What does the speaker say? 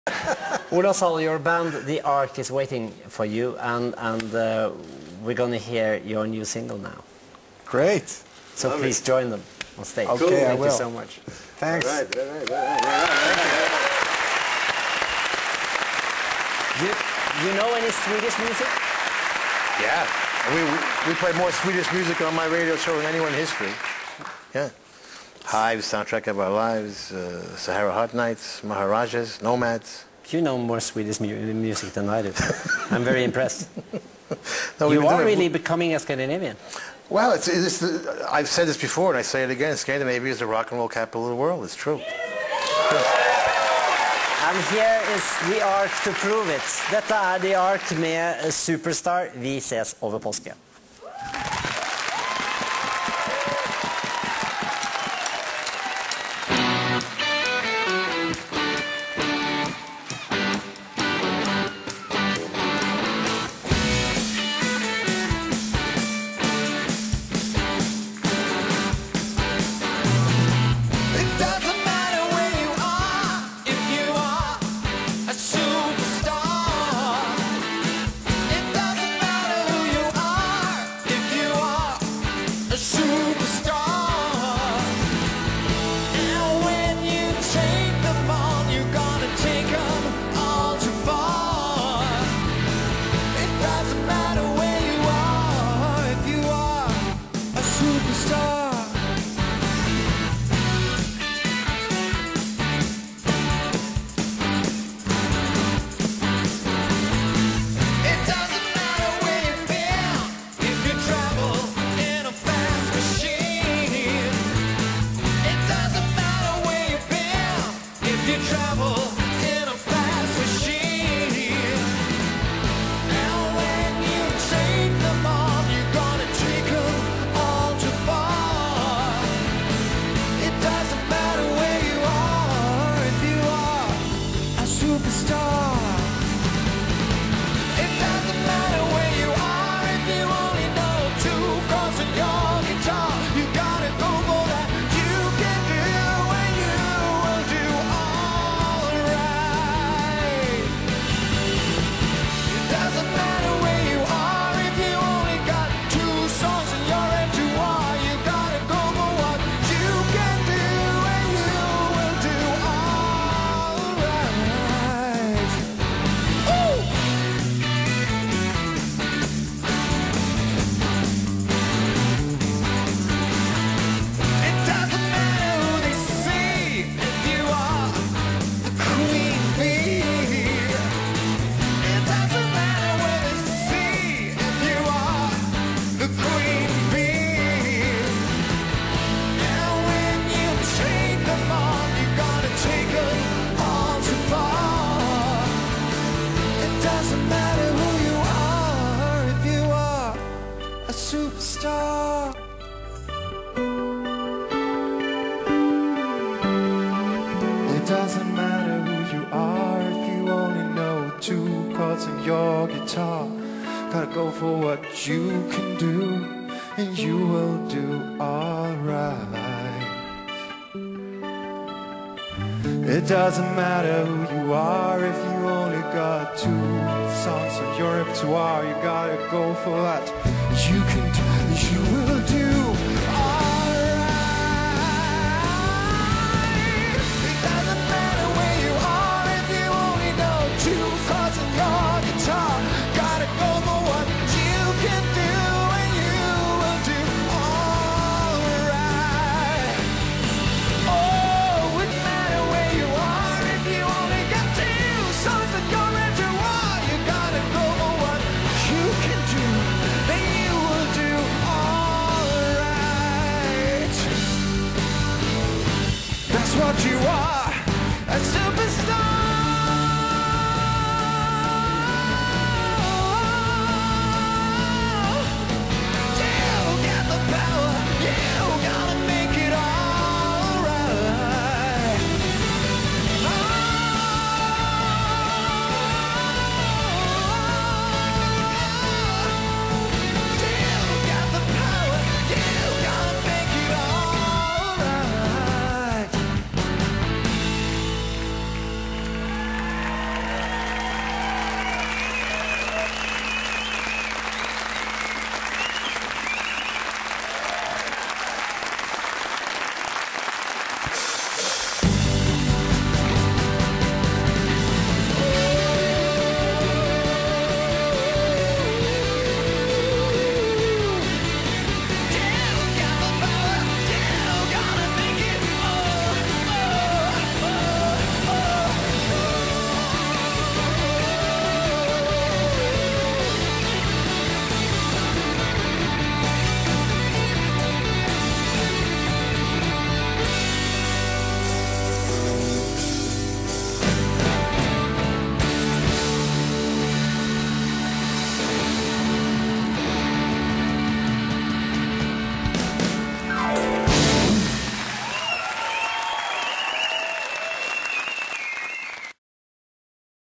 Ola Salo, your band, The Ark, is waiting for you, and we're going to hear your new single now. Great. So please join them on stage. Okay, cool. I Thank will. you so much. Thanks. All right. You know any Swedish music? Yeah. We play more Swedish music on my radio show than anyone in history. Yeah. Hives, Soundtrack of Our Lives, Sahara Hot Nights, Maharajas, Nomads. You know more Swedish music than I do. I'm very impressed. No, you are really becoming a Scandinavian. Well, I've said this before, and I say it again. Scandinavia is the rock and roll capital of the world. It's true. And here is The Ark to prove it. Detta The Ark med Superstar. Vi ses over påsken. Superstar. It doesn't matter who you are if you only know two chords on your guitar. Gotta go for what you can do, and you will do alright. It doesn't matter who you are if you only got two songs on your repertoire. You gotta go for what you can do, you